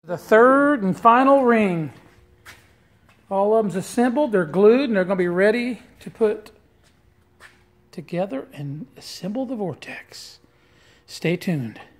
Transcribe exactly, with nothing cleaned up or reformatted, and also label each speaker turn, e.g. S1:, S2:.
S1: The third and final ring. All of them's assembled, they're glued, and they're going to be ready to put together and assemble the Vortex. Stay tuned.